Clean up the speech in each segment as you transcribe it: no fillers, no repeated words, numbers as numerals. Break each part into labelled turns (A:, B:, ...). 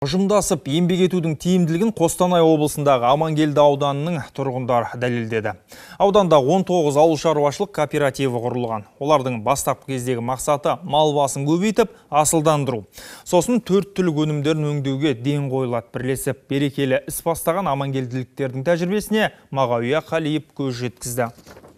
A: Ұжымдасып еңбек етудің тиімділігін Қостанай облысындағы Амангелді ауданының тұрғындар дәлелдеді. Ауданда 19 ауыл шаруашылық кооперативі құрылған. Олардың бастапқы кездегі мақсаты мал басын көбейтіп, асылдандыру. Сосын 4 түлік өнімдерін өңдеуге ден қойылады. Бірлесіп берекелі іс бастаған амангелділіктердің тәжірибесіне Мағауия Қалиев көз жеткізді.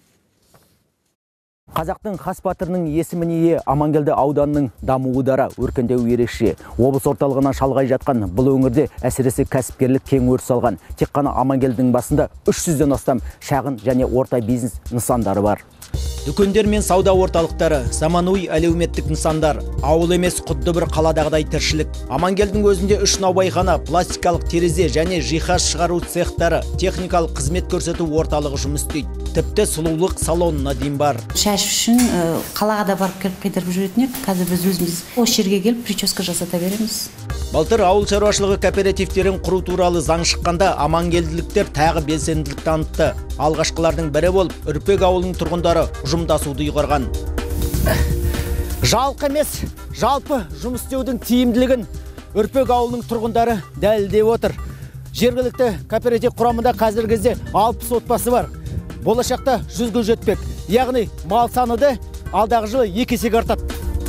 B: Қазақтың хас батырының есіміне Амангелді ауданының дамуы дара, өркендеуі ерекше. Облыс орталығынан шалғай жатқан бұл өңірде әсіресе кәсіпкерлік кең өріс алған. Тек қана Амангелдінің басында 300-ден астам шағын және орта бизнес нысандары бар. Дүкендер мен сауда орталықтары, заманауи әлеуметтік нысандар, ауыл емес құдды бір қаладағыдай тіршілік. Амангелдің өзінде 3 наубайхана, пластикалық терезе және жиһаз шығару цехтары, техникалық қызмет көрсету орталығы жұмыс істейді. Тіпті сұлулық салонына дейін бар.
C: Шаш үшін қалаға да барып келіп қайтарып жүретін едік. Қазір біз өзіміз осы жерге келіп прическа жасата береміз.
B: Былтыр ауыл шаруашылығы кооперативтерін құру туралы заң шыққанда Амангелділіктер тағы белсенділік танытты. Алғашқылардың бірі болып, Үрпек ауылының тұрғындары ұжымдасуды ұйғарған. Жалқы емес, жалпы жұмыс істеудің тиімділігін Үрпек ауылының тұрғындары дәлелдеп отыр. Жергілікті кооператив құрамында қазіргі кезде 60 отбасы бар. Болашақта 100-ге жетпек. Яғни мал саны да алдағы жылы 2 есеге артады.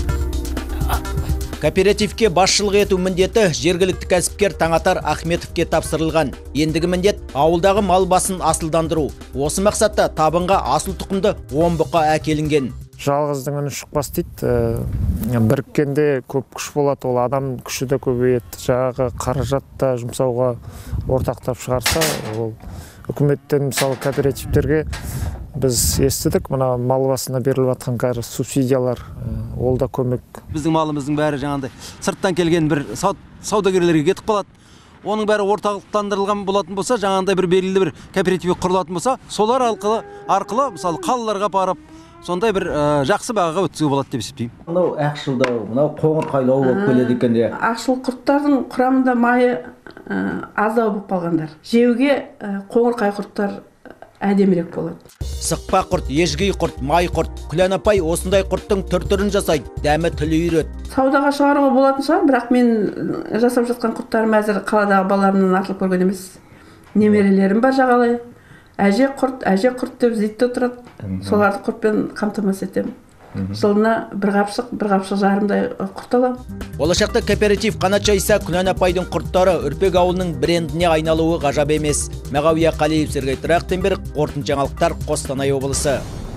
B: Кооперативке басшылық ету міндеті жергілікті кәсіпкер Таңатар Ахметовке тапсырылған. Ендігі міндет ауылдағы мал басын асылдандыру. Осы мақсатта табынға асыл тұқымды 10 бұқа әкелінген.
D: Жалғыздың үні шықпас дейді. Біріккенде көп күш болады, ол адам күші де көбейеді. Жаңағы қаражатта жұмсауға ортақтап шығарса, ол үкіметтен мысалы кооперативтерге біз естідік, мына мал басына беріліп жатқан қазір субсидиялар, ол да көмек.
E: Біздің малымыздың бәрі жаңағыдай сырттан келген бір саудагерлерге кетіп қалады. Оның бәрі орталықтандырылған болатын болса, жаңағыдай бір белгілі бір кооператив құрылатын болса, солар арқылы мысалы қалаларға барып, сондай бір жақсы бағаға өткізуге болады деп есептеймін.
B: Мынау ақшылдау, мынау қоңыр қайлау болып келеді екен де.
F: Ақшыл құрттардың құрамында майы аздау болып қалғандар. Жеуге қоңыр қай құрттар әдемірек болады.
B: Сықпа құрт, ежгей құрт, май құрт, Күлән апай осындай құрттың түр-түрін жасайды, дәмі тілі үйрет.
F: Саудаға шығаруға болатын шығар, бірақ мен жасап жатқан құрттарым әзір қаладағы балаларымнан артылып көрген емес. Немерелерім бар жағалай. Әже құрт деп зитті отырады. Соларды құртпен қамтамасыз етемін. Жылына бір қапшық жарымдай құрт аламын.
B: Болашақта кооператив қанат жайса, Күлән апайдың құрттары Үрпек ауылының брендіне айналуы ғажап емес. Мағауия Қалиев, Сергей Трахтенберг, қорытынды жаңалықтар, Қостанай облысы.